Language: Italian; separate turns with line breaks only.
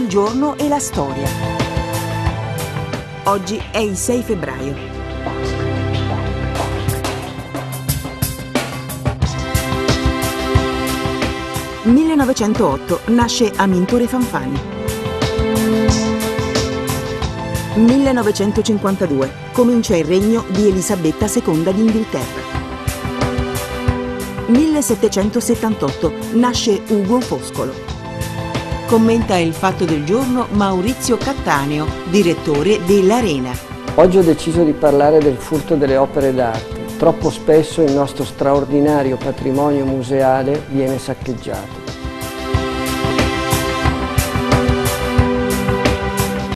giorno e la storia. Oggi è il 6 febbraio. Nel 1908 nasce Amintore Fanfani. 1952 comincia il regno di Elisabetta II d'Inghilterra. 1778 nasce Ugo Foscolo. Commenta il fatto del giorno Maurizio Cattaneo, direttore dell'Arena.
Oggi ho deciso di parlare del furto delle opere d'arte. Troppo spesso il nostro straordinario patrimonio museale viene saccheggiato.